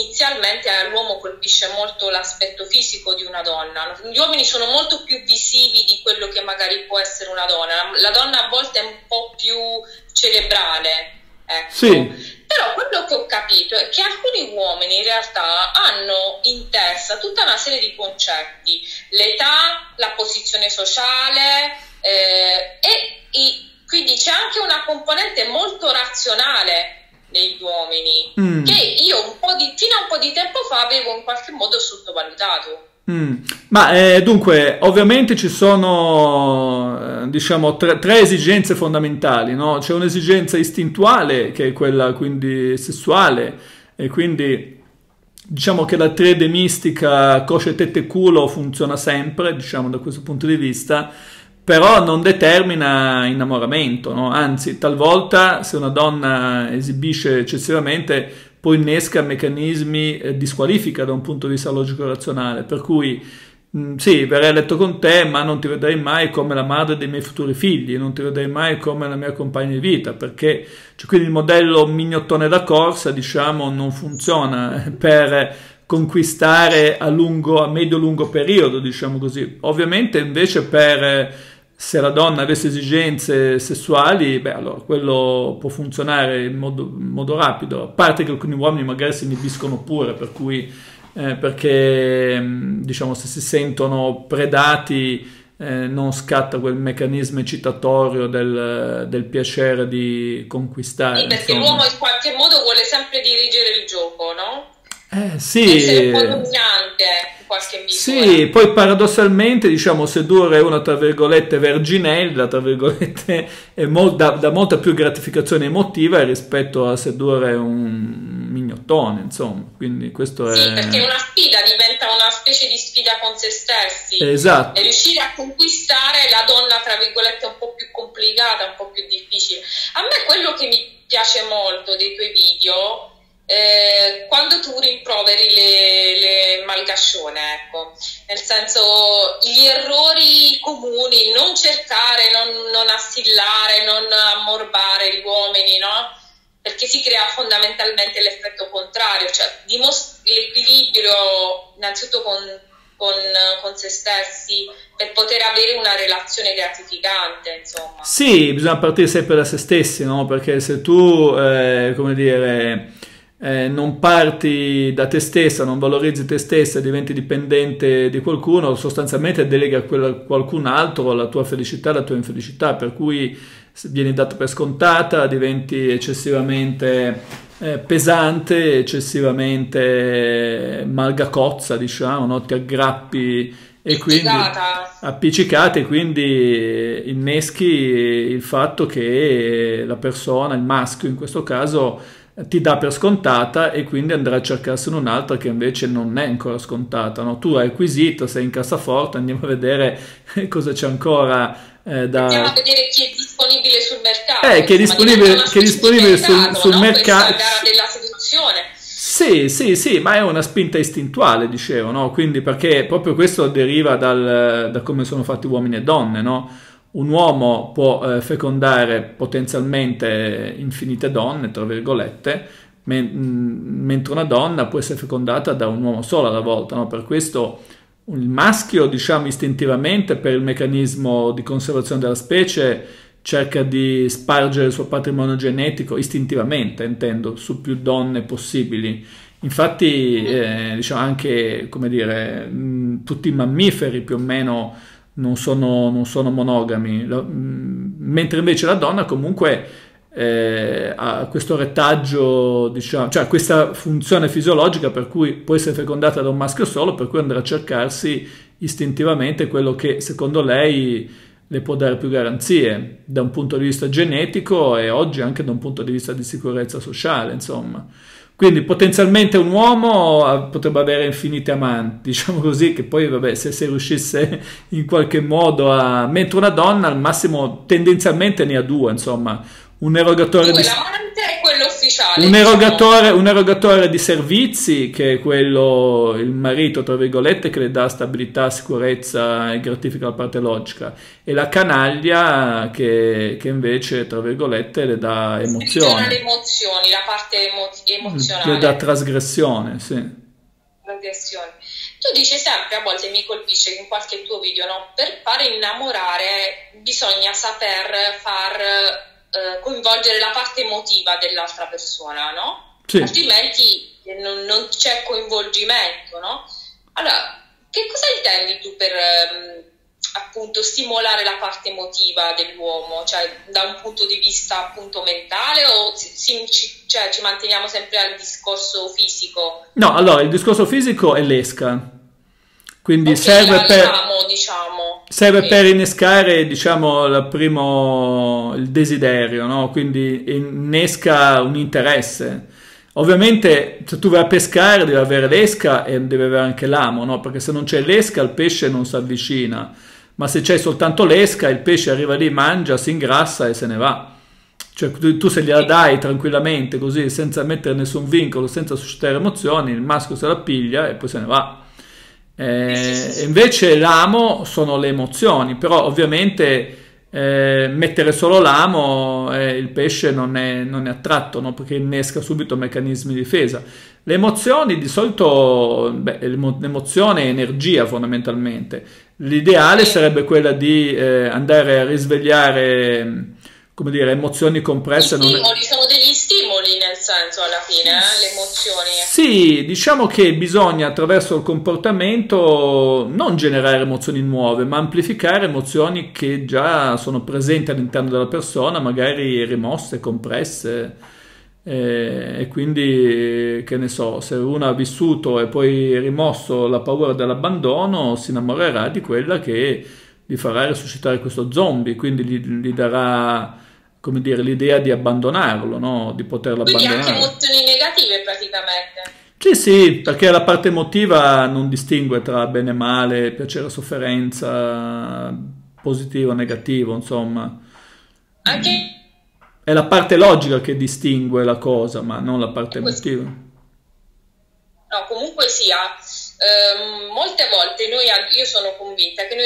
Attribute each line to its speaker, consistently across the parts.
Speaker 1: inizialmente l'uomo colpisce molto l'aspetto fisico di una donna. Gli uomini sono molto più visivi di quello che magari può essere una donna. La donna a volte è un po' più cerebrale, ecco.
Speaker 2: Sì.
Speaker 1: Però quello che ho capito è che alcuni uomini in realtà hanno in testa tutta una serie di concetti, l'età, la posizione sociale, quindi c'è anche una componente molto razionale negli uomini che io fino a un po' di tempo fa avevo in qualche modo sottovalutato.
Speaker 2: Ma dunque, ovviamente ci sono, diciamo, tre esigenze fondamentali, no? C'è un'esigenza istintuale, che è quella quindi sessuale, e quindi diciamo che la triade mistica coscia, tette e culo funziona sempre, diciamo, da questo punto di vista, però non determina innamoramento, no? Anzi, talvolta se una donna esibisce eccessivamente poi innesca meccanismi di squalifica da un punto di vista logico-razionale, per cui sì, verrei a letto con te, ma non ti vedrei mai come la madre dei miei futuri figli, non ti vedrei mai come la mia compagna di vita, perché cioè, quindi il modello mignottone da corsa, diciamo, non funziona per conquistare a medio-lungo periodo, diciamo così. Ovviamente invece se la donna avesse esigenze sessuali, beh, allora quello può funzionare in modo rapido, a parte che alcuni uomini magari si inibiscono pure, per cui, perché diciamo se si sentono predati non scatta quel meccanismo eccitatorio del piacere di conquistare.
Speaker 1: Sì, perché
Speaker 2: insomma.
Speaker 1: l'uomo in qualche modo vuole sempre dirigere il gioco, no?
Speaker 2: Sì.
Speaker 1: Essere un po' dominante in qualche misura.
Speaker 2: Sì, poi paradossalmente, diciamo, sedurre una, tra virgolette, verginella, tra virgolette, dà molta più gratificazione emotiva rispetto a sedurre un mignottone, insomma. Quindi questo è...
Speaker 1: Sì, perché una sfida diventa una specie di sfida con se stessi.
Speaker 2: Esatto.
Speaker 1: E riuscire a conquistare la donna, tra virgolette, un po' più complicata, un po' più difficile. A me quello che mi piace molto dei tuoi video, quando tu rimproveri le malgascione, ecco, nel senso gli errori comuni, non cercare, non assillare, non ammorbare gli uomini, no? Perché si crea fondamentalmente l'effetto contrario, cioè l'equilibrio innanzitutto con se stessi per poter avere una relazione gratificante, insomma.
Speaker 2: Sì, bisogna partire sempre da se stessi, no? Perché se tu, come dire... non parti da te stessa, non valorizzi te stessa, diventi dipendente di qualcuno, sostanzialmente delega a qualcun altro la tua felicità, la tua infelicità, per cui vieni dato per scontata, diventi eccessivamente pesante, eccessivamente malgacozza, diciamo, no? Ti aggrappi e quindi appiccicate, e quindi inneschi il fatto che la persona, il maschio in questo caso, ti dà per scontata e quindi andrà a cercarsene un'altra che invece non è ancora scontata, no? Tu hai acquisito, sei in cassaforte, andiamo a vedere cosa c'è ancora
Speaker 1: andiamo a vedere chi è disponibile sul mercato,
Speaker 2: che è disponibile sul mercato,
Speaker 1: questa gara della seduzione.
Speaker 2: Sì, ma è una spinta istintuale, dicevo, no? Quindi perché proprio questo deriva da come sono fatti uomini e donne, no? Un uomo può fecondare potenzialmente infinite donne, tra virgolette, mentre una donna può essere fecondata da un uomo solo alla volta, no? Per questo il maschio, diciamo, istintivamente, per il meccanismo di conservazione della specie, cerca di spargere il suo patrimonio genetico istintivamente, intendo, su più donne possibili. Infatti, diciamo anche, come dire, tutti i mammiferi più o meno non sono monogami, mentre invece la donna comunque ha questo retaggio, diciamo, cioè questa funzione fisiologica per cui può essere fecondata da un maschio solo, per cui andrà a cercarsi istintivamente quello che secondo lei le può dare più garanzie da un punto di vista genetico e oggi anche da un punto di vista di sicurezza sociale, insomma. Quindi potenzialmente un uomo potrebbe avere infinite amanti, diciamo così, che poi vabbè, se riuscisse in qualche modo mentre una donna al massimo tendenzialmente ne ha due, insomma, un erogatore
Speaker 1: l'amante e quello ufficiale, diciamo.
Speaker 2: Un erogatore di servizi, che è quello, il marito, tra virgolette, che le dà stabilità, sicurezza e gratifica la parte logica, e la canaglia che invece, tra virgolette, le dà
Speaker 1: Sprigiona le
Speaker 2: emozione,
Speaker 1: emozioni, la parte
Speaker 2: le dà
Speaker 1: emozionale.
Speaker 2: trasgressione, sì.
Speaker 1: Progressione. Tu dici sempre, a volte mi colpisce che in qualche tuo video, no? Per fare innamorare bisogna saper far coinvolgere la parte emotiva dell'altra persona, no?
Speaker 2: Sì.
Speaker 1: Altrimenti non c'è coinvolgimento, no? Allora, che cosa intendi tu per appunto stimolare la parte emotiva dell'uomo? Cioè, da un punto di vista appunto mentale o cioè, ci manteniamo sempre al discorso fisico?
Speaker 2: No, allora il discorso fisico è l'esca, quindi
Speaker 1: Ok, l'amo, diciamo.
Speaker 2: serve per
Speaker 1: Ok.
Speaker 2: innescare, diciamo, il desiderio, no? Quindi innesca un interesse. Ovviamente, se tu vai a pescare, devi avere l'esca e devi avere anche l'amo, no? Perché se non c'è l'esca, il pesce non si avvicina. Ma se c'è soltanto l'esca, il pesce arriva lì, mangia, si ingrassa e se ne va. Cioè, tu se gliela
Speaker 1: Sì,
Speaker 2: dai tranquillamente, così, senza mettere nessun vincolo, senza suscitare emozioni, il maschio se la piglia e poi se ne va.
Speaker 1: sì, sì, sì, sì.
Speaker 2: Invece l'amo sono le emozioni, però ovviamente mettere solo l'amo, il pesce non è attratto, no? Perché innesca subito meccanismi di difesa. Le emozioni di solito, beh, l'emozione è energia fondamentalmente. L'ideale
Speaker 1: Sì.
Speaker 2: sarebbe quella di andare a risvegliare, come dire, emozioni
Speaker 1: Gli
Speaker 2: compresse. Non è-
Speaker 1: stimoli sono degli stimoli nel senso alla fine, le emozioni.
Speaker 2: Sì, diciamo che bisogna attraverso il comportamento non generare emozioni nuove, ma amplificare emozioni che già sono presenti all'interno della persona, magari rimosse, compresse. E quindi, che ne so, se uno ha vissuto e poi rimosso la paura dell'abbandono, si innamorerà di quella che gli farà risuscitare questo zombie, quindi gli darà, come dire, l'idea di abbandonarlo, no? Di poterlo
Speaker 1: Quindi anche
Speaker 2: abbandonare.
Speaker 1: emozioni negative praticamente.
Speaker 2: Sì, sì, perché la parte emotiva non distingue tra bene e male, piacere e sofferenza, positivo e negativo, insomma.
Speaker 1: Anche
Speaker 2: È la parte logica che distingue la cosa, ma non la parte
Speaker 1: questo.
Speaker 2: emotiva.
Speaker 1: No, comunque sia, molte volte io sono convinta che noi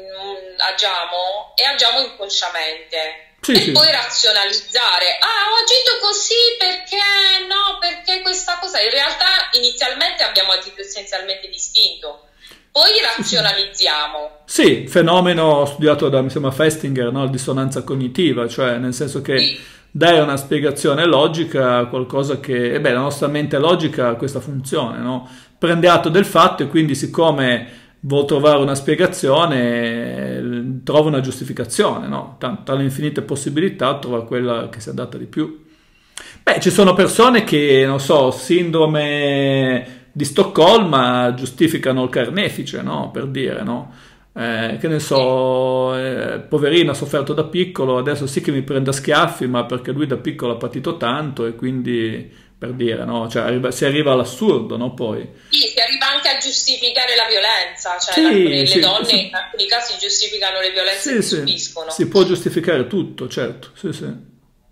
Speaker 1: agiamo e agiamo inconsciamente
Speaker 2: Sì,
Speaker 1: per
Speaker 2: sì.
Speaker 1: poi razionalizzare. Ah, ho agito così perché no, perché questa cosa. In realtà inizialmente abbiamo agito essenzialmente distinto, poi
Speaker 2: Sì, sì.
Speaker 1: razionalizziamo.
Speaker 2: Sì, fenomeno studiato da, mi sembra, Festinger, no? La dissonanza cognitiva, cioè nel senso che
Speaker 1: Sì,
Speaker 2: dai una spiegazione logica a qualcosa che, beh, la nostra mente logica ha questa funzione, no? Prende atto del fatto e quindi siccome vuol trovare una spiegazione, trova una giustificazione, no? Tra le infinite possibilità trova quella che si adatta di più. Beh, ci sono persone che, non so, sindrome di Stoccolma giustificano il carnefice, no? Per dire, no? Che ne
Speaker 1: sì.
Speaker 2: so, poverino ha sofferto da piccolo, adesso sì che mi prende a schiaffi, ma perché lui da piccolo ha patito tanto e quindi, per dire, no? Cioè, si arriva all'assurdo, no? Poi.
Speaker 1: Sì, si arriva anche a giustificare la violenza, cioè
Speaker 2: Sì,
Speaker 1: le
Speaker 2: sì,
Speaker 1: donne in alcuni casi giustificano le violenze
Speaker 2: sì,
Speaker 1: che
Speaker 2: sì,
Speaker 1: subiscono.
Speaker 2: si può giustificare tutto, certo, sì, sì.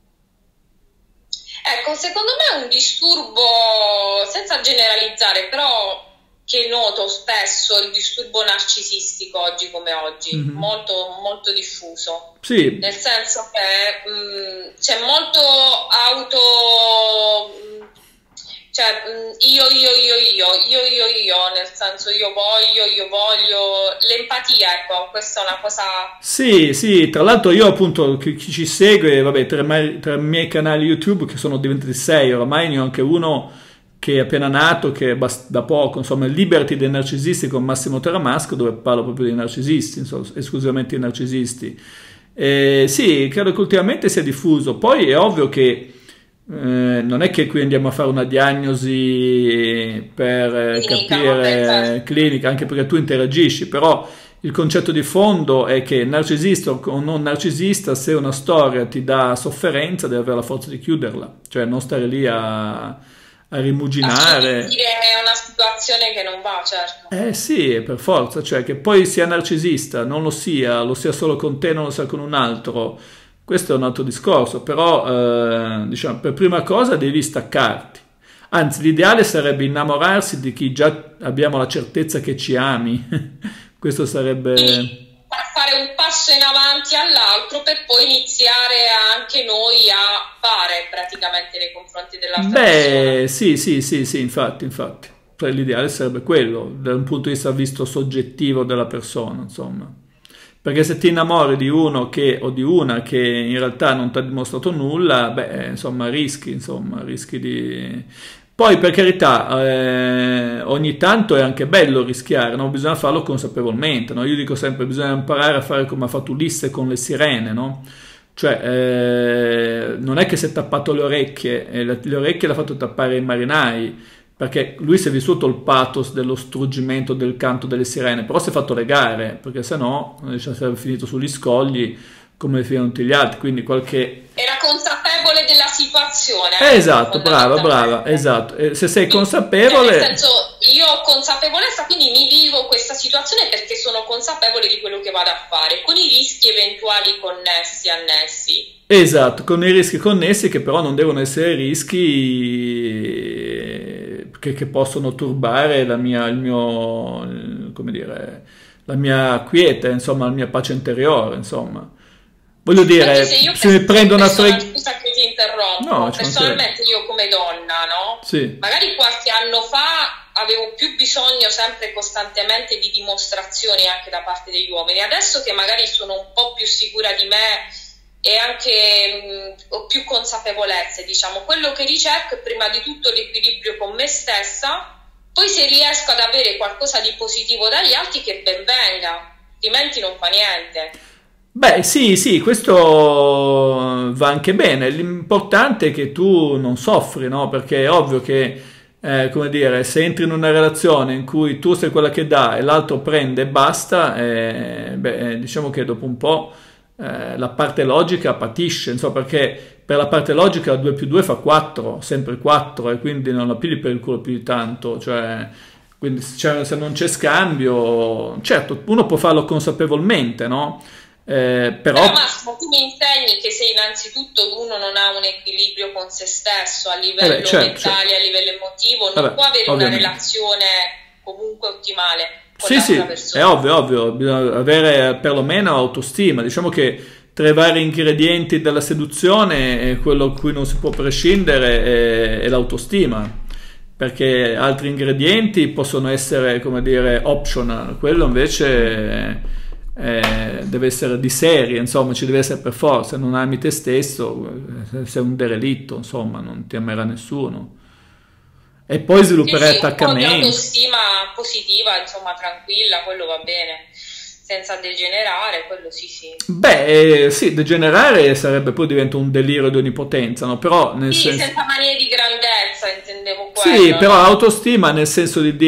Speaker 1: Ecco, secondo me è un disturbo, senza generalizzare, però che noto spesso, il disturbo narcisistico oggi come oggi,
Speaker 2: Mhm.
Speaker 1: molto, molto diffuso.
Speaker 2: Sì,
Speaker 1: Nel senso che c'è molto auto, cioè io, nel senso io voglio, l'empatia, ecco, questa è una cosa,
Speaker 2: sì, sì, tra l'altro io appunto chi ci segue, vabbè, tra i miei canali YouTube che sono diventati sei, oramai ne ho anche uno che è appena nato, che è da poco, insomma, il Liberty dei narcisisti con Massimo Teramasco, dove parlo proprio dei narcisisti, insomma, esclusivamente dei narcisisti. Sì, credo che ultimamente sia diffuso. Poi è ovvio che non è che qui andiamo a fare una diagnosi per
Speaker 1: clinica, vabbè,
Speaker 2: capire
Speaker 1: certo.
Speaker 2: clinica, anche perché tu interagisci, però il concetto di fondo è che narcisista o non narcisista, se una storia ti dà sofferenza, devi avere la forza di chiuderla, cioè non stare lì a
Speaker 1: A
Speaker 2: rimuginare.
Speaker 1: smentire è una situazione che non va, certo.
Speaker 2: Eh sì, per forza, cioè che poi sia narcisista, non lo sia solo con te, non lo sia con un altro, questo è un altro discorso, però diciamo, per prima cosa devi staccarti. Anzi, l'ideale sarebbe innamorarsi di chi già abbiamo la certezza che ci ami. Questo sarebbe...
Speaker 1: Fare un passo in avanti all'altro per poi iniziare anche noi a fare praticamente nei confronti dell'altra persona.
Speaker 2: Beh, sì, infatti. Cioè, l'ideale sarebbe quello, da un punto di vista visto soggettivo della persona, insomma. Perché se ti innamori di uno che, o di una che in realtà non ti ha dimostrato nulla, beh, insomma, rischi di... Poi, per carità, ogni tanto è anche bello rischiare, no? Bisogna farlo consapevolmente, no? Io dico sempre, bisogna imparare a fare come ha fatto Ulisse con le sirene, no? Cioè, non è che si è tappato le orecchie, e le orecchie l'ha fatto tappare ai marinai, perché lui si è vissuto il pathos dello struggimento del canto delle sirene, però si è fatto legare, perché sennò sarebbe finito sugli scogli come finito tutti gli altri, quindi qualche...
Speaker 1: Era consapevole della situazione.
Speaker 2: Esatto, brava, esatto. E se sei consapevole...
Speaker 1: Nel senso, io ho consapevolezza, quindi mi vivo questa situazione perché sono consapevole di quello che vado a fare, con i rischi eventuali annessi.
Speaker 2: Esatto, con i rischi connessi che però non devono essere rischi che possono turbare come dire, la mia quiete, insomma, la mia pace interiore, insomma. Voglio dire, se mi prendo una
Speaker 1: scusa che ti interrompo,
Speaker 2: no,
Speaker 1: personalmente io come donna, no?
Speaker 2: Sì.
Speaker 1: Magari qualche anno fa avevo più bisogno sempre costantemente di dimostrazioni anche da parte degli uomini. Adesso che magari sono un po' più sicura di me e anche ho più consapevolezze, diciamo, quello che ricerco è prima di tutto l'equilibrio con me stessa, poi se riesco ad avere qualcosa di positivo dagli altri che ben venga, altrimenti non fa niente.
Speaker 2: Beh, sì, questo va anche bene. L'importante è che tu non soffri, no? Perché è ovvio che, come dire, se entri in una relazione in cui tu sei quella che dà e l'altro prende e basta, diciamo che dopo un po' la parte logica patisce, insomma, perché per la parte logica 2 più 2 fa 4, sempre 4, e quindi non la pigli per il culo più di tanto, cioè... Quindi se non c'è scambio, certo, uno può farlo consapevolmente, no? Però
Speaker 1: Massimo, tu mi insegni che se innanzitutto uno non ha un equilibrio con se stesso a livello mentale, a livello emotivo, non può avere una relazione comunque ottimale con l'altra persona.
Speaker 2: È ovvio, bisogna avere perlomeno autostima. Diciamo che tra i vari ingredienti della seduzione quello a cui non si può prescindere è l'autostima, perché altri ingredienti possono essere, come dire, optional, quello invece deve essere di serie, insomma, ci deve essere per forza. Non ami te stesso, sei un derelitto, insomma, non ti amerà nessuno. E poi svilupperai attaccamenti.
Speaker 1: Un po' di autostima positiva, insomma, tranquilla, quello va bene, senza degenerare, quello sì.
Speaker 2: Beh, sì, degenerare sarebbe poi diventa un delirio di onnipotenza, no? Però nel senso...
Speaker 1: senza manie di grandezza, intendevo quello.
Speaker 2: Sì, però autostima nel senso di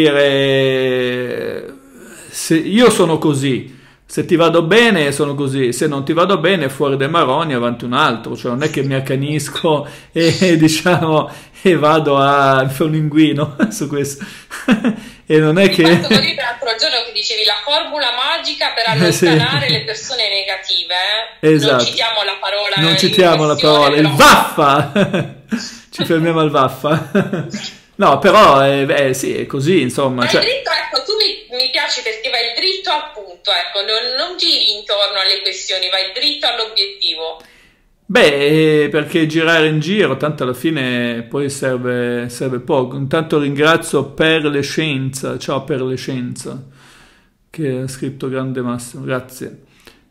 Speaker 2: dire se io sono così, se ti vado bene sono così, se non ti vado bene fuori dai maroni avanti un altro, cioè non è che mi accanisco e diciamo e vado a fare un inguino su questo. E non è che...
Speaker 1: L'altro giorno che dicevi la formula magica per allontanare le persone negative,
Speaker 2: esatto.
Speaker 1: Non citiamo la parola.
Speaker 2: Non citiamo la parola, il vaffa! Ci fermiamo al vaffa. No, però sì, è così, insomma.
Speaker 1: Cioè... dritto, ecco, tu mi piaci perché vai dritto al punto, ecco, non giri intorno alle questioni, vai dritto all'obiettivo.
Speaker 2: Beh, perché girare in giro, tanto alla fine poi serve poco. Intanto ringrazio Per le Scienza, ciao Per le Scienza, che ha scritto Grande Massimo, grazie.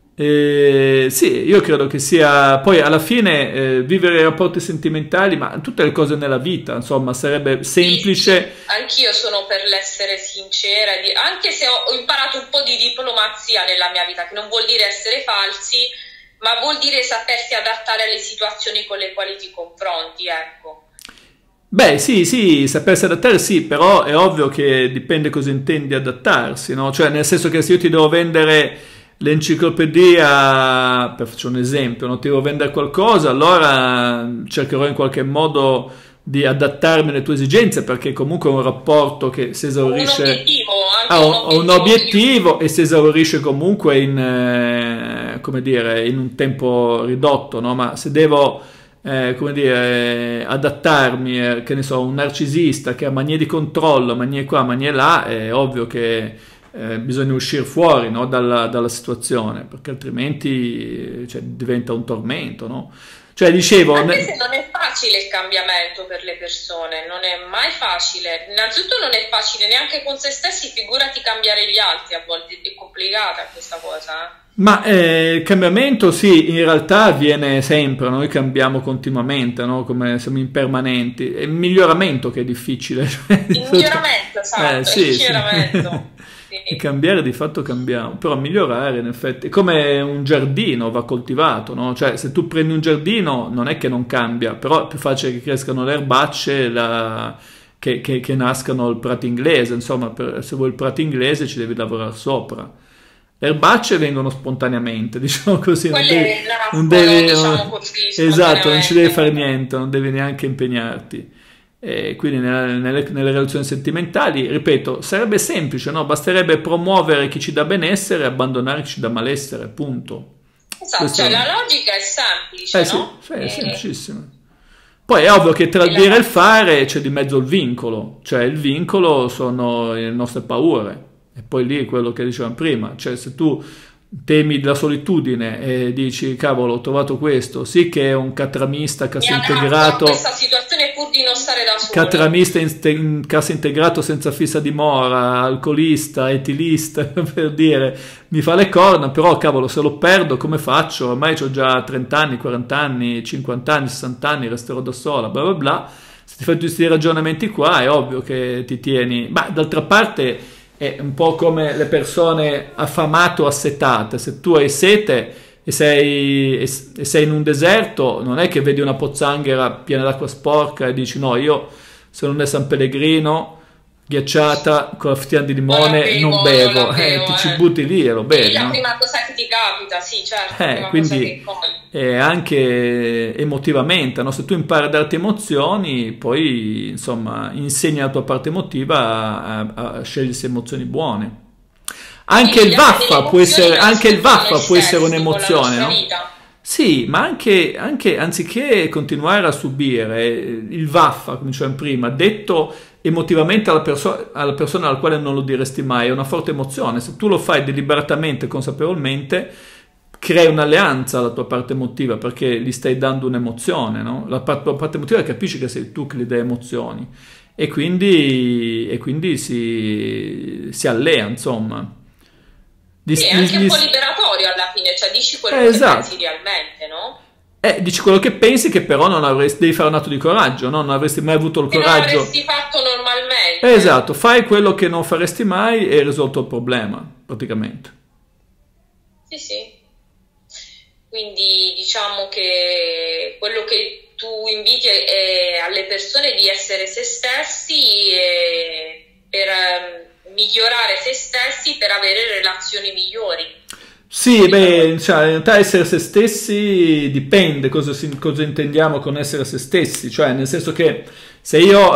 Speaker 2: Sì, io credo che sia, poi alla fine vivere rapporti sentimentali, ma tutte le cose nella vita, insomma, sarebbe semplice.
Speaker 1: Sì, anch'io sono per l'essere sincera, anche se ho imparato un po' di diplomazia nella mia vita, che non vuol dire essere falsi, ma vuol dire sapersi adattare alle situazioni con le quali ti confronti, ecco.
Speaker 2: Beh, sì, sapersi adattare sì, però è ovvio che dipende cosa intendi adattarsi, no? Cioè, nel senso che se io ti devo vendere l'enciclopedia, faccio un esempio, non ti devo vendere qualcosa, allora cercherò in qualche modo di adattarmi alle tue esigenze, perché comunque è un rapporto che si esaurisce,
Speaker 1: un obiettivo,
Speaker 2: ha un obiettivo e si esaurisce comunque in, come dire, in un tempo ridotto, no? Ma se devo, come dire, adattarmi, che ne so, un narcisista che ha manie di controllo, manie qua, manie là, è ovvio che bisogna uscire fuori, no? dalla situazione, perché altrimenti cioè, diventa un tormento, no? Cioè, dicevo,
Speaker 1: anche se non è facile il cambiamento per le persone, non è mai facile. Innanzitutto non è facile neanche con se stessi, figurati cambiare gli altri, a volte è complicata questa cosa.
Speaker 2: Ma il cambiamento sì, in realtà avviene sempre, noi cambiamo continuamente, no? Come siamo impermanenti, è il miglioramento che è difficile.
Speaker 1: Il miglioramento, esatto,
Speaker 2: sì,
Speaker 1: il miglioramento.
Speaker 2: Sì. E cambiare di fatto cambiamo, però migliorare in effetti è come un giardino, va coltivato, no? Cioè se tu prendi un giardino non è che non cambia, però è più facile che crescano le erbacce che nascano il prato inglese, insomma se vuoi il prato inglese ci devi lavorare sopra. Le erbacce vengono spontaneamente, diciamo così, non devi,
Speaker 1: diciamo così,
Speaker 2: esatto, non ci devi fare niente, non devi neanche impegnarti. E quindi nelle relazioni sentimentali, ripeto, sarebbe semplice, no? Basterebbe promuovere chi ci dà benessere e abbandonare chi ci dà malessere, punto.
Speaker 1: Esatto, cioè la logica è semplice, no?
Speaker 2: Sì, è semplicissima. Poi è ovvio che tra il dire e il fare c'è di mezzo il vincolo, cioè il vincolo sono le nostre paure, e poi lì è quello che dicevamo prima, cioè se tu temi la solitudine e dici cavolo ho trovato questo, sì che è un catramista cassa integrato,
Speaker 1: questa situazione pur di non stare da solo,
Speaker 2: catramista in cassa integrato senza fissa dimora, alcolista, etilista per dire, mi fa le corna, però cavolo se lo perdo come faccio, ormai ho già 30 anni, 40 anni, 50 anni, 60 anni, resterò da sola, bla bla bla. Se ti fai tutti questi ragionamenti qua è ovvio che ti tieni, ma d'altra parte è un po' come le persone affamate o assetate, se tu hai sete e sei in un deserto, non è che vedi una pozzanghera piena d'acqua sporca e dici no, io se non è San Pellegrino, ghiacciata, con la fettina di limone, non bevo, ti ci butti lì e lo bevi.
Speaker 1: È la
Speaker 2: no?
Speaker 1: prima cosa che ti capita, sì, certo.
Speaker 2: Quindi anche emotivamente, no? Se tu impari a darti emozioni, poi insomma insegni la tua parte emotiva a scegliere emozioni buone. Anche il vaffa può essere un'emozione, no? Sì, ma anche anziché continuare a subire il vaffa, come dicevamo prima, detto emotivamente alla persona alla quale non lo diresti mai, è una forte emozione. Se tu lo fai deliberatamente, consapevolmente, crei un'alleanza alla tua parte emotiva perché gli stai dando un'emozione, no? La parte emotiva capisci che sei tu che gli dai emozioni e quindi si allea, insomma.
Speaker 1: Sì, è anche un po' liberatorio alla fine, cioè dici quello che pensi realmente, no?
Speaker 2: Dici quello che pensi, che però non avresti, devi fare un atto di coraggio, no? Non avresti mai avuto il coraggio.
Speaker 1: Non l'avresti fatto normalmente.
Speaker 2: Esatto, fai quello che non faresti mai e hai risolto il problema, praticamente.
Speaker 1: Sì, sì. Quindi diciamo che quello che tu inviti è alle persone di essere se stessi per migliorare se stessi per avere relazioni migliori.
Speaker 2: Sì, beh, cioè, in realtà essere se stessi dipende cosa intendiamo con essere se stessi, cioè nel senso che se io,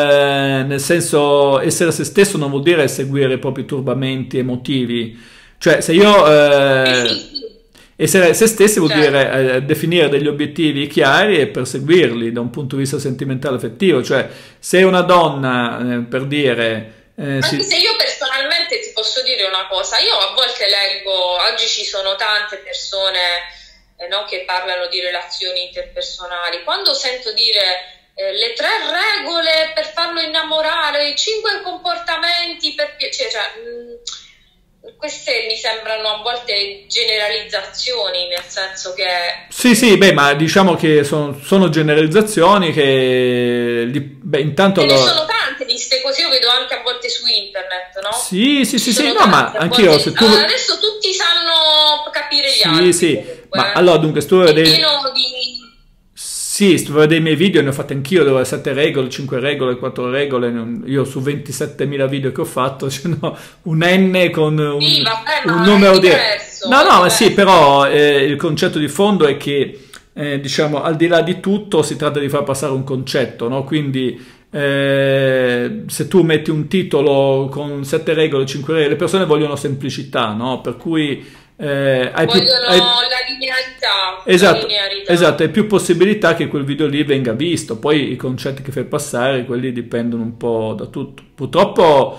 Speaker 2: essere se stesso non vuol dire seguire i propri turbamenti emotivi, cioè se io... Essere se stessi vuol dire definire degli obiettivi chiari e perseguirli da un punto di vista sentimentale affettivo, cioè se una donna, per dire...
Speaker 1: Anche se io personalmente ti posso dire una cosa, io a volte leggo, oggi ci sono tante persone no, che parlano di relazioni interpersonali, quando sento dire le 3 regole per farlo innamorare, i 5 comportamenti per piacere, cioè, queste mi sembrano a volte generalizzazioni, nel senso che... Sì,
Speaker 2: beh, ma diciamo che sono generalizzazioni che... Beh, intanto...
Speaker 1: ne sono tante di queste cose, io vedo anche a volte su internet, no?
Speaker 2: Sì, no, ma anch'io... Se tu...
Speaker 1: adesso tutti sanno capire gli altri.
Speaker 2: Sì, ma allora dunque, se tu vedi... Sì, se tu vedi i miei video, ne ho fatti anch'io, dove 7 regole, 5 regole, 4 regole, io su 27.000 video che ho fatto, ce n'ho un N con un numero diverso. No, ma sì, però il concetto di fondo è che diciamo, al di là di tutto si tratta di far passare un concetto, no? Quindi se tu metti un titolo con 7 regole, 5 regole, le persone vogliono semplicità, no? Per cui
Speaker 1: vogliono la linearità, la
Speaker 2: esatto,
Speaker 1: linearità.
Speaker 2: esatto, hai più possibilità che quel video lì venga visto. Poi i concetti che fai passare, quelli dipendono un po' da tutto. Purtroppo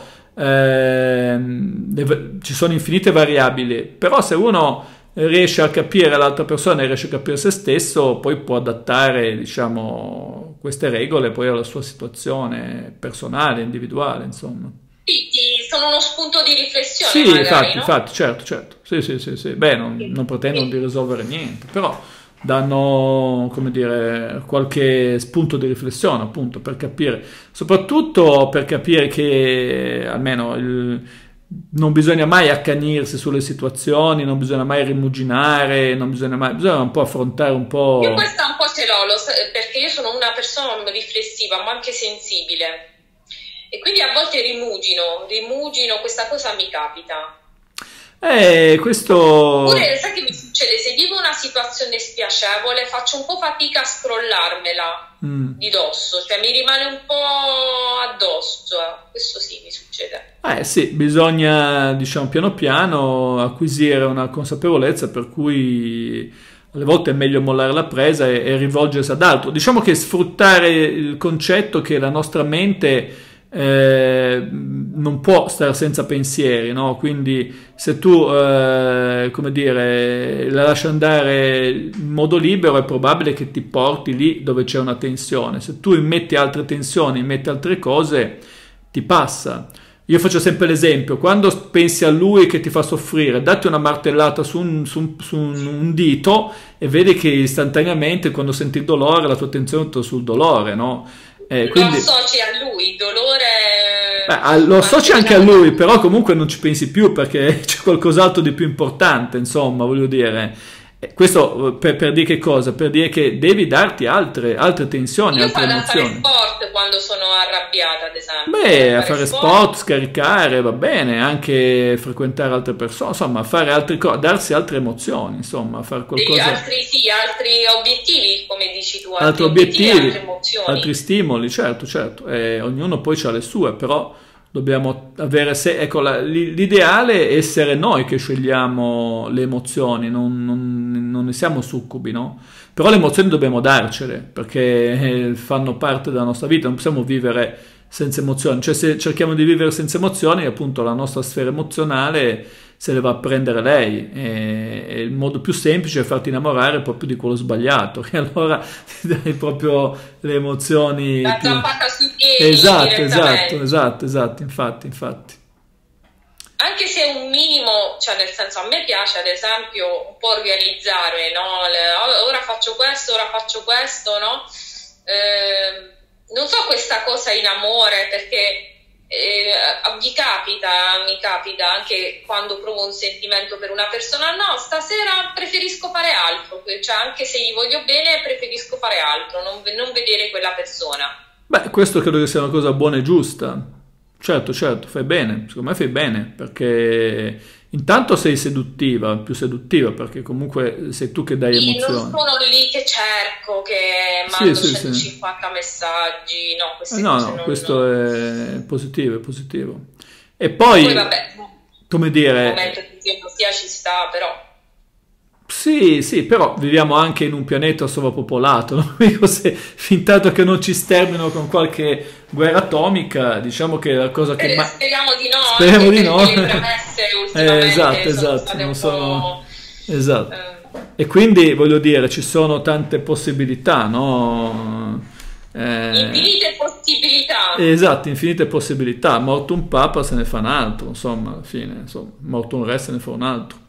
Speaker 2: ci sono infinite variabili, però se uno riesce a capire l'altra persona e riesce a capire se stesso, poi può adattare, diciamo, queste regole poi alla sua situazione personale, individuale, insomma.
Speaker 1: Sì, sono uno spunto di riflessione,
Speaker 2: Sì,
Speaker 1: magari, no?
Speaker 2: infatti, certo, certo. Sì, sì, sì, sì. Beh, non pretendono di risolvere niente, però danno, come dire, qualche spunto di riflessione, appunto, per capire, soprattutto per capire che almeno non bisogna mai accanirsi sulle situazioni, non bisogna mai rimuginare, non bisogna mai, bisogna un po' affrontare un
Speaker 1: Io
Speaker 2: po'.
Speaker 1: questa un po' ce l'ho, perché io sono una persona riflessiva, ma anche sensibile. E quindi a volte rimugino, questa cosa mi capita.
Speaker 2: Questo.
Speaker 1: Oppure, sai che mi succede? Se vivo una situazione spiacevole, faccio un po' fatica a scrollarmela di dosso, cioè mi rimane un po' addosso. Questo sì, mi succede.
Speaker 2: Sì, bisogna, diciamo, piano piano acquisire una consapevolezza per cui alle volte è meglio mollare la presa e rivolgersi ad altro. Diciamo che sfruttare il concetto che la nostra mente non può stare senza pensieri, no? Quindi se tu, come dire, la lasci andare in modo libero, è probabile che ti porti lì dove c'è una tensione. Se tu immetti altre tensioni, immetti altre cose, ti passa. Io faccio sempre l'esempio: quando pensi a lui che ti fa soffrire, datti una martellata su un dito e vedi che istantaneamente, quando senti il dolore, la tua attenzione è sul dolore, no?
Speaker 1: Lo associ a lui, il dolore.
Speaker 2: Lo associ anche a lui, però comunque non ci pensi più perché c'è qualcos'altro di più importante, insomma, voglio dire. Questo per dire che cosa? Per dire che devi darti altre tensioni,
Speaker 1: Io
Speaker 2: altre
Speaker 1: vado a fare
Speaker 2: emozioni.
Speaker 1: sport quando sono arrabbiata, ad esempio.
Speaker 2: Beh, a fare sport, scaricare, va bene, anche frequentare altre persone, insomma, fare altre cose, darsi altre emozioni, insomma, fare qualcosa.
Speaker 1: Altri obiettivi, come dici tu,
Speaker 2: Altri obiettivi,
Speaker 1: altre emozioni.
Speaker 2: altri stimoli, certo, certo. Ognuno poi ha le sue, però dobbiamo avere, ecco, l'ideale è essere noi che scegliamo le emozioni, non ne siamo succubi, no? Però le emozioni dobbiamo darcele, perché fanno parte della nostra vita, non possiamo vivere senza emozioni. Cioè, se cerchiamo di vivere senza emozioni, appunto la nostra sfera emozionale se le va a prendere lei, e il modo più semplice è farti innamorare proprio di quello sbagliato, che allora ti dai proprio le emozioni
Speaker 1: La
Speaker 2: più.
Speaker 1: zampata sui piedi
Speaker 2: Esatto, infatti.
Speaker 1: Anche se un minimo, cioè nel senso, a me piace ad esempio un po' organizzare, no? Ora faccio questo, no? Non so questa cosa in amore, perché mi capita anche quando provo un sentimento per una persona, no, stasera preferisco fare altro, cioè anche se gli voglio bene preferisco fare altro, non vedere quella persona.
Speaker 2: Beh, questo credo che sia una cosa buona e giusta. Certo, fai bene, secondo me fai bene, perché intanto sei più seduttiva, perché comunque sei tu che dai emozioni.
Speaker 1: Non sono lì che cerco, che mando 150 messaggi, no, queste cose non.
Speaker 2: Questo è positivo, è positivo. E poi
Speaker 1: vabbè,
Speaker 2: come dire.
Speaker 1: Nel momento in cui sia ci sta, però.
Speaker 2: Sì, però viviamo anche in un pianeta sovrappopolato, no? Fin tanto che non ci sterminano con qualche guerra atomica, diciamo che la cosa che.
Speaker 1: Speriamo di no.
Speaker 2: Speriamo di no.
Speaker 1: Le premesse ultimamente
Speaker 2: esatto,
Speaker 1: non
Speaker 2: sono. Esatto. E quindi voglio dire, ci sono tante possibilità, no?
Speaker 1: Infinite possibilità.
Speaker 2: Esatto, infinite possibilità. Morto un papa se ne fa un altro, insomma, alla fine, morto un re se ne fa un altro.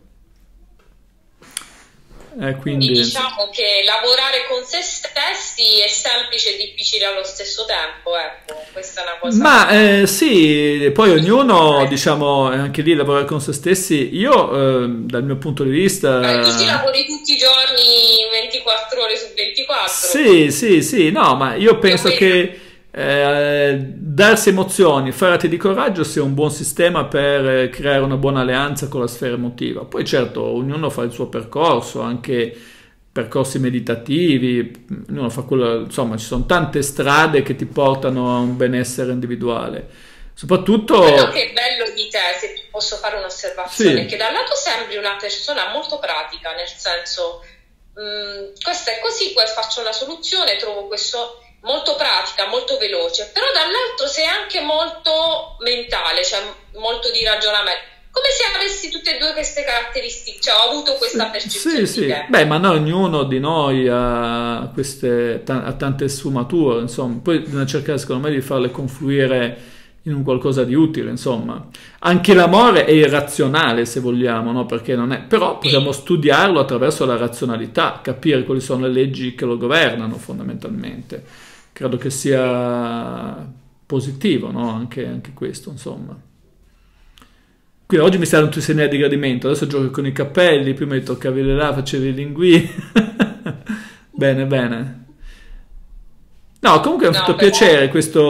Speaker 1: Quindi diciamo che lavorare con se stessi è semplice e difficile allo stesso tempo, ecco, questa è una cosa.
Speaker 2: Ma sì, poi ognuno, diciamo, anche lì lavorare con se stessi, io dal mio punto di vista.
Speaker 1: Tu ci lavori tutti i giorni 24 ore su 24.
Speaker 2: Sì, no, ma io penso che darsi emozioni, fare atti di coraggio sia un buon sistema per creare una buona alleanza con la sfera emotiva. Poi certo, ognuno fa il suo percorso, anche percorsi meditativi, ognuno fa quello, insomma, ci sono tante strade che ti portano a un benessere individuale.
Speaker 1: Quello
Speaker 2: Soprattutto,
Speaker 1: che è bello di te, se posso fare un'osservazione, è
Speaker 2: sì,
Speaker 1: che da un lato sembri una persona molto pratica, nel senso, questo è così, faccio una soluzione, trovo questo molto pratica, molto veloce, però dall'altro sei anche molto mentale, cioè molto di ragionamento, come se avessi tutte e due queste caratteristiche, cioè ho avuto questa
Speaker 2: sì,
Speaker 1: percezione di
Speaker 2: sì.
Speaker 1: te.
Speaker 2: Beh, ma noi, ognuno di noi ha ha tante sfumature, insomma, poi bisogna cercare, secondo me, di farle confluire in un qualcosa di utile, insomma. Anche l'amore è irrazionale, se vogliamo, no? Perché non è, però possiamo
Speaker 1: Sì,
Speaker 2: studiarlo attraverso la razionalità, capire quali sono le leggi che lo governano, fondamentalmente. Credo che sia positivo, no? Anche questo, insomma. Quindi oggi mi stai dando un segnale di gradimento, adesso giochi con i capelli, prima ti toccavi le là, facevi i linguini. Bene, bene. No, comunque mi ha
Speaker 1: no,
Speaker 2: fatto
Speaker 1: però
Speaker 2: piacere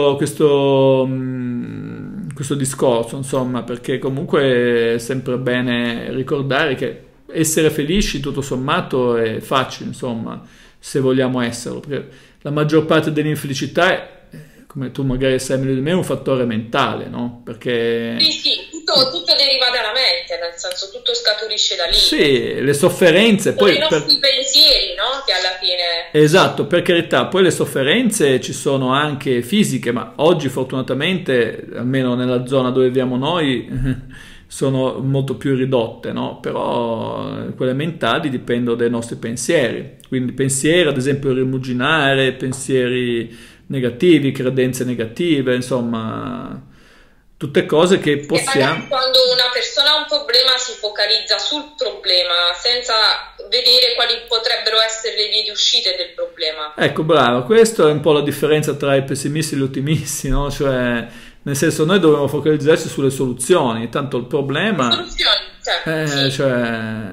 Speaker 2: questo discorso, insomma, perché comunque è sempre bene ricordare che essere felici tutto sommato è facile, insomma, se vogliamo esserlo, perché la maggior parte dell'infelicità è, come tu magari sai meglio di me, è un fattore mentale, no? Perché
Speaker 1: sì, sì, tutto deriva dalla mente, nel senso tutto scaturisce da lì.
Speaker 2: sì, le sofferenze,
Speaker 1: Sono i
Speaker 2: poi
Speaker 1: nostri pensieri, no? Che alla fine...
Speaker 2: esatto, per carità, poi le sofferenze ci sono anche fisiche, ma oggi fortunatamente, almeno nella zona dove viviamo noi, sono molto più ridotte, no? Però quelle mentali dipendono dai nostri pensieri, quindi pensieri, ad esempio, rimuginare, pensieri negativi, credenze negative, insomma, tutte cose che
Speaker 1: E magari
Speaker 2: possiamo...
Speaker 1: quando una persona ha un problema si focalizza sul problema senza vedere quali potrebbero essere le vie di uscita del problema.
Speaker 2: Ecco, bravo, questo è un po' la differenza tra i pessimisti e gli ottimisti, no? Cioè, nel senso, noi dobbiamo focalizzarci sulle soluzioni, tanto il problema,
Speaker 1: Soluzioni, cioè, sì,
Speaker 2: cioè,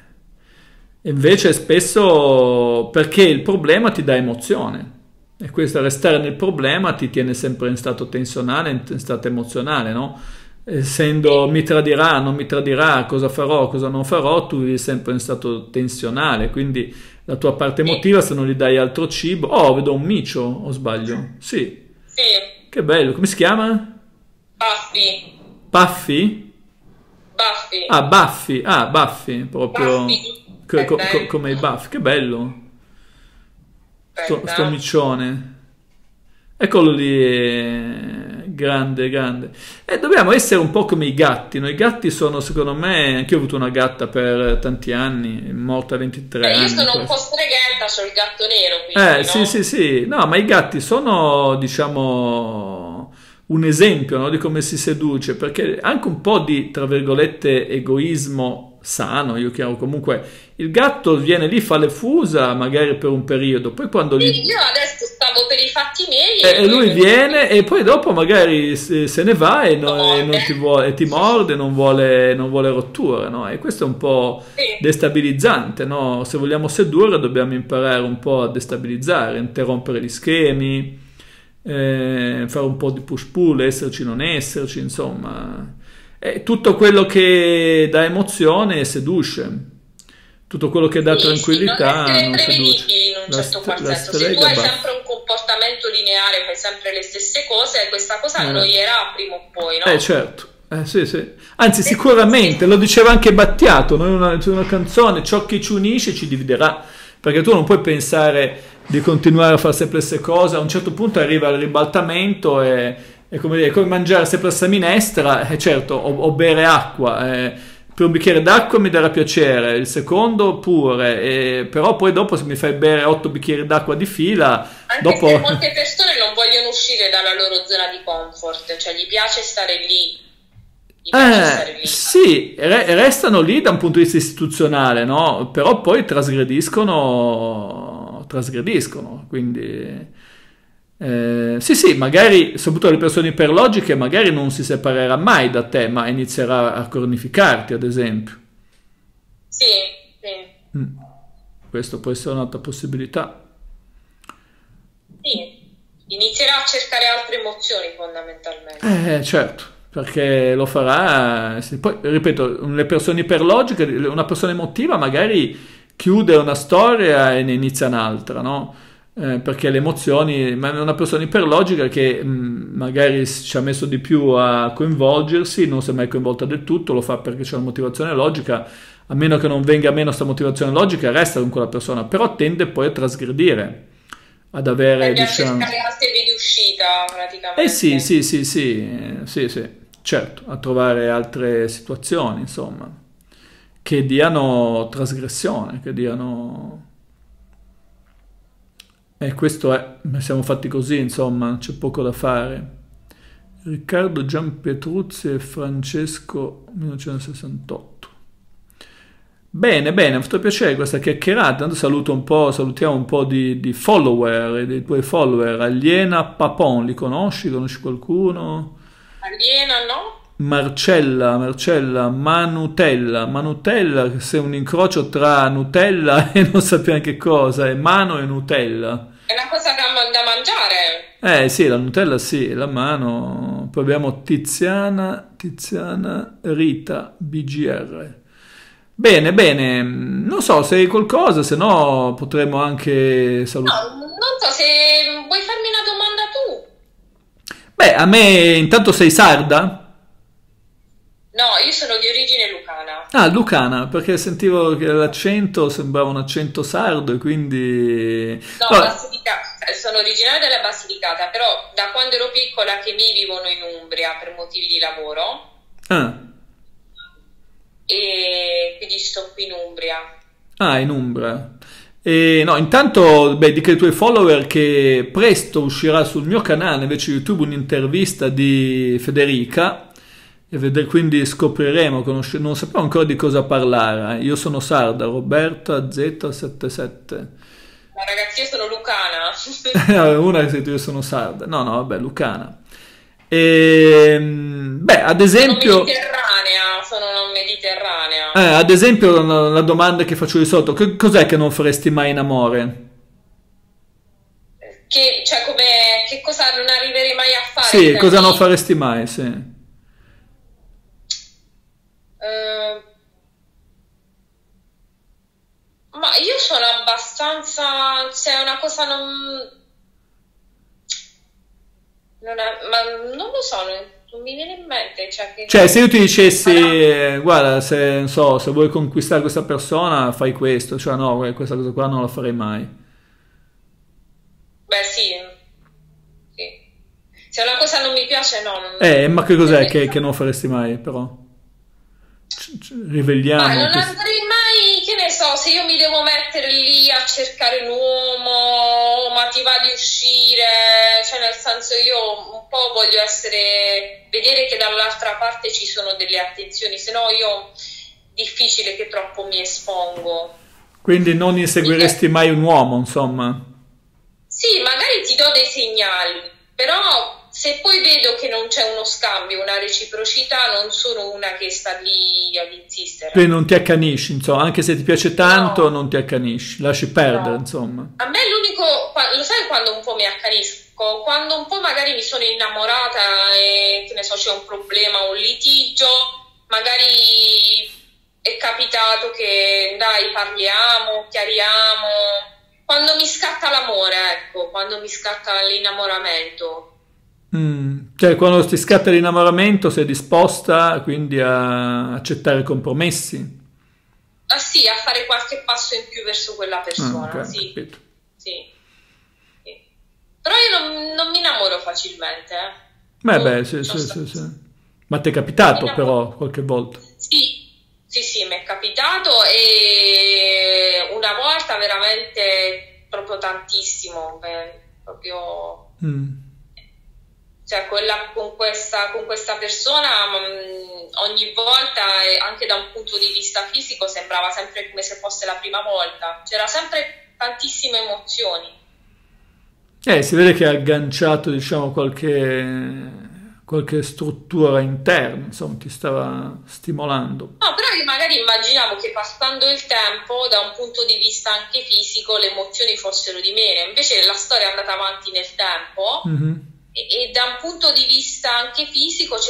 Speaker 2: invece spesso perché il problema ti dà emozione e questo restare nel problema ti tiene sempre in stato tensionale, in stato emozionale, no? Essendo mi tradirà, non mi tradirà, cosa farò, cosa non farò, tu vivi sempre in stato tensionale, quindi la tua parte
Speaker 1: sì,
Speaker 2: emotiva se non gli dai altro cibo, oh, vedo un micio, o sbaglio? Sì,
Speaker 1: sì,
Speaker 2: che bello, come si chiama?
Speaker 1: baffi,
Speaker 2: Puffy?
Speaker 1: baffi,
Speaker 2: Ah, Buffy, ah, Buffy, proprio
Speaker 1: baffi, aspetta,
Speaker 2: come i Buff, che bello, sto
Speaker 1: aspetta.
Speaker 2: micione. Eccolo lì, grande, grande. E dobbiamo essere un po' come i gatti. Noi gatti sono, secondo me, anche io ho avuto una gatta per tanti anni, è morta a 23
Speaker 1: Io
Speaker 2: anni.
Speaker 1: sono un po'
Speaker 2: Questo.
Speaker 1: streghetta, c'ho il gatto nero, quindi,
Speaker 2: Sì,
Speaker 1: no?
Speaker 2: sì, sì. No, ma i gatti sono, diciamo, un esempio, no, di come si seduce, perché anche un po' di, tra virgolette, egoismo sano, io chiamo comunque, il gatto viene lì, fa le fusa, magari per un periodo, poi quando
Speaker 1: Sì,
Speaker 2: gli
Speaker 1: io adesso stavo per i fatti miei e
Speaker 2: e
Speaker 1: lui è
Speaker 2: lui
Speaker 1: venuto
Speaker 2: viene e poi dopo magari se ne va e
Speaker 1: morde.
Speaker 2: non ti vuole, e ti morde, non vuole rotture, no? E questo è un po'
Speaker 1: Sì,
Speaker 2: destabilizzante, no? Se vogliamo sedurre dobbiamo imparare un po' a destabilizzare, interrompere gli schemi, fare un po' di push-pull, esserci, non esserci, insomma. E tutto quello che dà emozione seduce, tutto quello che dà
Speaker 1: sì, sì, non
Speaker 2: tranquillità
Speaker 1: essere
Speaker 2: non seduce.
Speaker 1: prevedibili in un certo qual
Speaker 2: La
Speaker 1: senso. Se tu
Speaker 2: strega
Speaker 1: hai
Speaker 2: basta.
Speaker 1: sempre un comportamento lineare, fai sempre le stesse cose, questa cosa annoierà prima o poi, no?
Speaker 2: Certo, sì, sì. Anzi,
Speaker 1: Sì,
Speaker 2: sicuramente, lo diceva anche Battiato, no? Una canzone, ciò che ci unisce ci dividerà, perché tu non puoi pensare di continuare a fare sempre le stesse cose, a un certo punto arriva il ribaltamento e come dire, come mangiare sempre la stessa minestra, certo, o bere acqua, per un bicchiere d'acqua mi darà piacere, il secondo pure, però poi dopo se mi fai bere 8 bicchieri d'acqua di fila,
Speaker 1: anche
Speaker 2: dopo...
Speaker 1: se molte persone non vogliono uscire dalla loro zona di comfort, cioè gli piace stare lì, gli piace stare lì.
Speaker 2: Sì, restano lì da un punto di vista istituzionale, no? Però poi trasgrediscono, quindi sì, sì, magari, soprattutto le persone iperlogiche, magari non si separerà mai da te, ma inizierà a cornificarti, ad esempio.
Speaker 1: Sì, sì,
Speaker 2: Mm. Questo può essere un'altra possibilità.
Speaker 1: sì. Inizierà a cercare altre emozioni fondamentalmente.
Speaker 2: Certo, perché lo farà. Poi, ripeto, le persone iperlogiche, una persona emotiva magari chiude una storia e ne inizia un'altra, no? Perché le emozioni, ma è una persona iperlogica che magari ci ha messo di più a coinvolgersi, non si è mai coinvolta del tutto, lo fa perché c'è una motivazione logica, a meno che non venga meno questa motivazione logica, resta con quella persona, però tende poi a trasgredire, ad avere,
Speaker 1: Quindi a
Speaker 2: diciamo...
Speaker 1: cercare altre vie di uscita,
Speaker 2: Eh sì,
Speaker 1: praticamente.
Speaker 2: sì, sì, sì, sì, sì, certo, a trovare altre situazioni, insomma, che diano trasgressione, che diano... E questo è, siamo fatti così, insomma, c'è poco da fare. Riccardo Gianpietruzzi e Francesco 1968. Bene, bene, mi ha fatto piacere questa chiacchierata. Tanto saluto un po', salutiamo un po' di follower, dei tuoi follower. Aliena Papon, li conosci? Conosci qualcuno?
Speaker 1: Aliena, no?
Speaker 2: Marcella, Manutella, che è un incrocio tra Nutella e non sappiamo che cosa, è Mano e Nutella.
Speaker 1: È una cosa da mangiare.
Speaker 2: Sì, la Nutella sì, la mano. Poi abbiamo Tiziana Rita BGR. Bene, bene, non so se hai qualcosa, se no potremmo anche salutare.
Speaker 1: No, non so se vuoi farmi una domanda tu.
Speaker 2: Beh, a me intanto sei sarda?
Speaker 1: No, io sono di origine lucana.
Speaker 2: Ah, lucana, perché sentivo che l'accento sembrava un accento sardo e quindi...
Speaker 1: No,
Speaker 2: No,
Speaker 1: Basilicata, sono originaria della Basilicata, però da quando ero piccola che mi vivono in Umbria per motivi di lavoro
Speaker 2: ah,
Speaker 1: e quindi sto qui in Umbria.
Speaker 2: in Umbria. E no, intanto, beh, dico ai tuoi follower che presto uscirà sul mio canale, invece YouTube, un'intervista di Federica, quindi scopriremo, non sappiamo ancora di cosa parlare. Io sono sarda, Roberta Z77.
Speaker 1: Ma ragazzi, io sono lucana.
Speaker 2: Una che sei tu, io sono sarda. No, no, vabbè, lucana. E, beh, ad
Speaker 1: Sono
Speaker 2: esempio,
Speaker 1: mediterranea, sono non mediterranea.
Speaker 2: ad esempio la domanda che faccio di sotto, cos'è che non faresti mai in amore?
Speaker 1: Cioè, che cosa non arriverei mai a fare,
Speaker 2: Sì, cosa non
Speaker 1: intendi?
Speaker 2: faresti mai, sì.
Speaker 1: Eh, ma io sono abbastanza, se è una cosa ma non lo so, non mi viene in mente, cioè
Speaker 2: Cioè, se io ti dicessi,
Speaker 1: farà-
Speaker 2: guarda, se, non so, se vuoi conquistare questa persona, fai questo, cioè no, questa cosa qua non la farei mai.
Speaker 1: beh, sì, sì. Se una cosa non mi piace, no,
Speaker 2: Ma che
Speaker 1: non
Speaker 2: cos'è
Speaker 1: mi fa.
Speaker 2: che non faresti mai, però?
Speaker 1: Ma
Speaker 2: Riveliamo
Speaker 1: non
Speaker 2: questo.
Speaker 1: andrei mai, che ne so, se io mi devo mettere lì a cercare un uomo, ma ti va di uscire, cioè nel senso io un po' voglio vedere che dall'altra parte ci sono delle attenzioni, se no io difficile che troppo mi espongo.
Speaker 2: Quindi non
Speaker 1: Quindi,
Speaker 2: inseguiresti mai un uomo, insomma.
Speaker 1: sì, magari ti do dei segnali, però se poi vedo che non c'è uno scambio, una reciprocità, non sono una che sta lì ad
Speaker 2: Quindi
Speaker 1: insistere.
Speaker 2: non ti accanisci, insomma, anche se ti piace tanto,
Speaker 1: No.
Speaker 2: non ti accanisci, lasci perdere,
Speaker 1: No,
Speaker 2: insomma.
Speaker 1: a me lo sai quando un po' mi accanisco? Quando un po' magari mi sono innamorata e che ne so, c'è un problema, un litigio, magari è capitato che dai, parliamo, chiariamo. Quando mi scatta l'amore, ecco, quando mi scatta l'innamoramento.
Speaker 2: Cioè, quando ti scatta l'innamoramento, sei disposta quindi a accettare compromessi.
Speaker 1: Ah sì, a fare qualche passo in più verso quella
Speaker 2: Ah, ok,
Speaker 1: persona,
Speaker 2: ho
Speaker 1: sì,
Speaker 2: capito.
Speaker 1: sì, sì. Però io non mi innamoro facilmente, eh.
Speaker 2: Beh, sì,
Speaker 1: C'ho
Speaker 2: sì,
Speaker 1: sta
Speaker 2: sì, sì.
Speaker 1: cosa.
Speaker 2: Ma ti è
Speaker 1: Non mi
Speaker 2: capitato
Speaker 1: innamoro.
Speaker 2: però qualche volta?
Speaker 1: Sì, sì, sì, mi è capitato e una volta veramente proprio tantissimo, proprio,
Speaker 2: Mm.
Speaker 1: cioè quella con questa persona ogni volta, e anche da un punto di vista fisico, sembrava sempre come se fosse la prima volta, c'era sempre tantissime emozioni.
Speaker 2: Si vede che ha agganciato, diciamo, qualche struttura interna, insomma, ti stava stimolando.
Speaker 1: No, però io magari immaginavo che passando il tempo, da un punto di vista anche fisico, le emozioni fossero di meno. Invece la storia è andata avanti nel tempo
Speaker 2: Mhm.
Speaker 1: e da un punto di vista anche fisico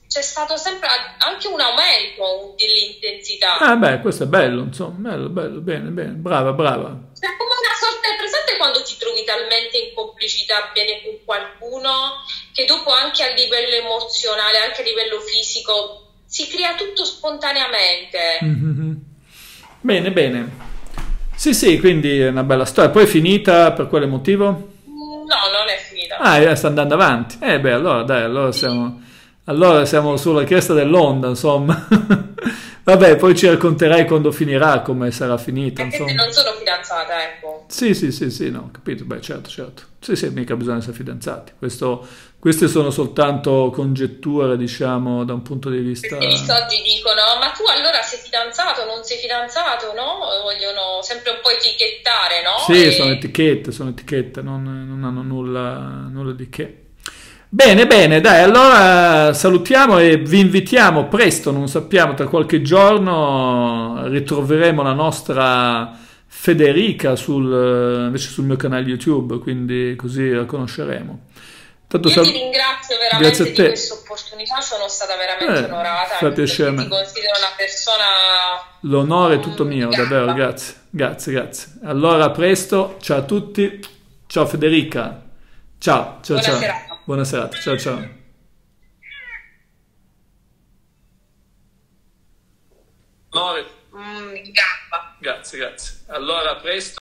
Speaker 1: c'è stato sempre anche un aumento dell'intensità.
Speaker 2: Ah, beh, questo è bello, insomma, bello, bello, bene, bene, brava, brava.
Speaker 1: Cioè, come una sorta, è presente quando ti trovi talmente in complicità bene con qualcuno che dopo anche a livello emozionale, anche a livello fisico, si crea tutto spontaneamente.
Speaker 2: Mhm. Bene, bene. Sì, sì, quindi è una bella storia. Poi è finita per quale motivo?
Speaker 1: No, non è finita.
Speaker 2: Ah, sta andando avanti. Beh, allora dai, allora siamo sulla cresta dell'onda, insomma. Vabbè, poi ci racconterai quando finirà, come sarà finita,
Speaker 1: Anche se
Speaker 2: insomma.
Speaker 1: non sono fidanzata, ecco.
Speaker 2: Sì, sì, sì, sì, no, ho capito, beh, certo, certo. Sì, sì, mica bisogna essere fidanzati. Queste sono soltanto congetture, diciamo, da un punto di vista...
Speaker 1: Perché visto oggi dicono, ma tu allora sei fidanzato, non sei fidanzato, no? Vogliono sempre un po' etichettare, no?
Speaker 2: Sì, sono etichette, non hanno nulla di che. Bene, bene, dai, allora salutiamo e vi invitiamo presto, non sappiamo, tra qualche giorno ritroveremo la nostra Federica invece sul mio canale YouTube, quindi così la conosceremo. Tanto
Speaker 1: Io ti ringrazio
Speaker 2: grazie
Speaker 1: veramente
Speaker 2: a
Speaker 1: di
Speaker 2: te.
Speaker 1: questa opportunità, sono stata veramente onorata,
Speaker 2: Fa
Speaker 1: anche
Speaker 2: piacere a
Speaker 1: perché ti
Speaker 2: me.
Speaker 1: considero una persona
Speaker 2: L'onore è tutto
Speaker 1: di
Speaker 2: mio, davvero,
Speaker 1: gamba.
Speaker 2: grazie, grazie, grazie. Allora, a presto, ciao a tutti, ciao Federica, ciao, ciao,
Speaker 1: Buona
Speaker 2: ciao,
Speaker 1: serata.
Speaker 2: buona serata, ciao, ciao. Onore,
Speaker 1: Di gamba.
Speaker 2: grazie, grazie. Allora, a presto.